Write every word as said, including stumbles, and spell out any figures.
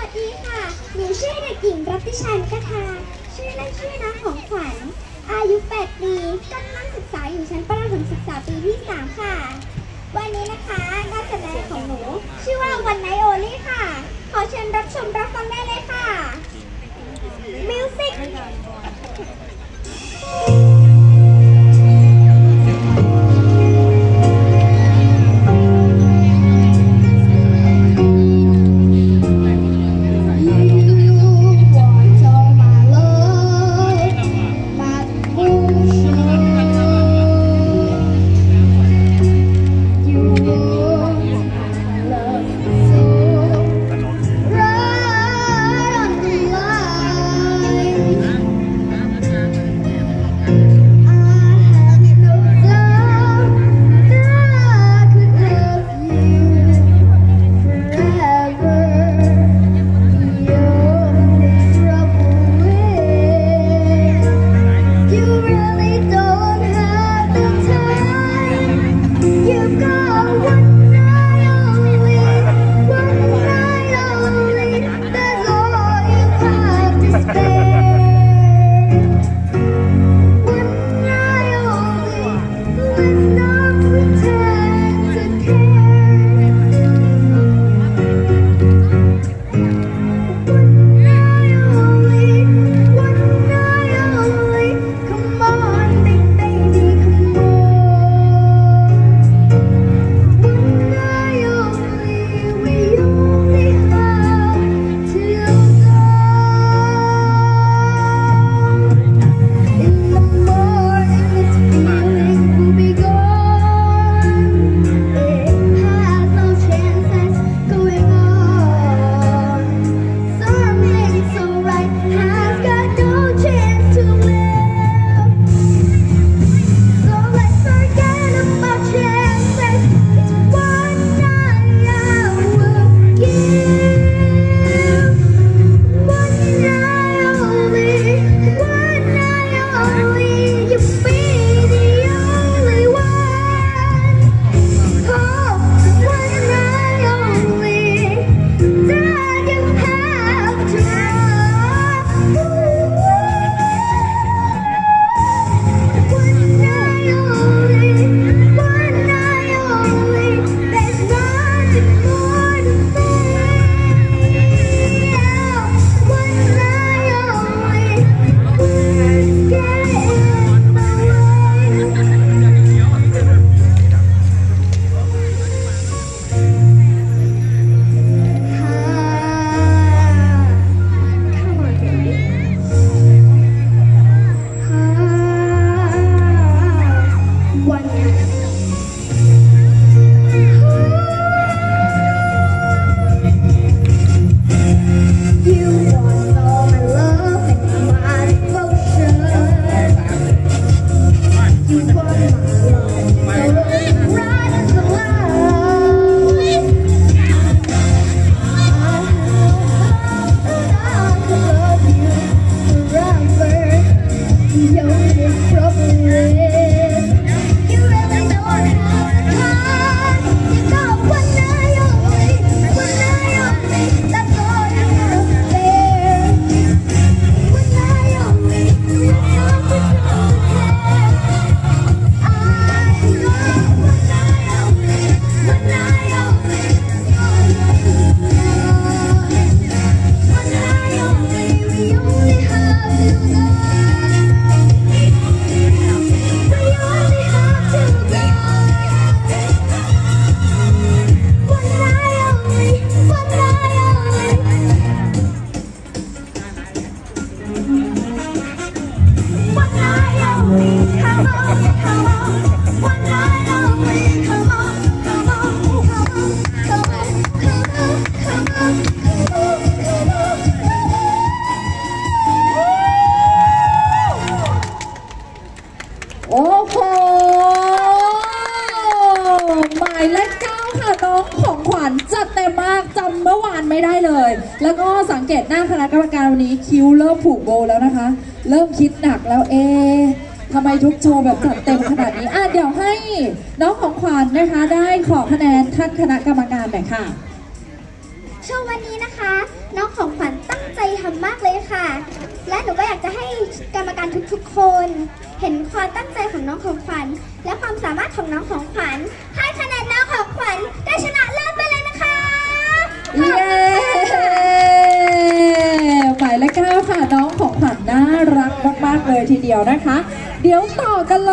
สดีค่ะหนูชื่อเด็กหญิงรัตติชัยกทาชื่อเล่นชื่อน้องของขวัญอายุแปดปีกำลังศึกษาอยู่ชั้นประถมศึกษาปีที่สามค่ะวันนี้นะคะการแสดงของหนูชื่อว่าวันไนโอลี่ค่ะขอเชิญรับชมรับฟังได้เลยค่ะมิวสิกโอ้โหหมายเลขเก้าค่ะน้องของขวัญจัดเต็มมากจำเมื่อวานไม่ได้เลยแล้วก็สังเกตหน้าคณะกรรมการวันนี้คิ้วเริ่มผูกโบแล้วนะคะเริ่มคิดหนักแล้วเอ๊ะทำไมทุกโชว์แบบจัดเต็มขนาดนี้อ่ะเดี๋ยวให้น้องของขวัญนะคะได้ขอคะแนนท่านคณะกรรมการหน่อยค่ะโชว์วันนี้นะคะ น้องของขวัญตั้งใจทำมากเลยค่ะ และหนูก็อยากจะให้กรรมการทุกๆคน เห็นความตั้งใจของน้องของขวัญและความสามารถของน้องของขวัญให้คะแนนน้องของขวัญได้ชนะเลิศไปเลยนะคะเย้หมายเลขเก้าค่ะน้องของขวัญน่ารักมากๆเลยทีเดียวนะคะ เดี๋ยวต่อกันเลย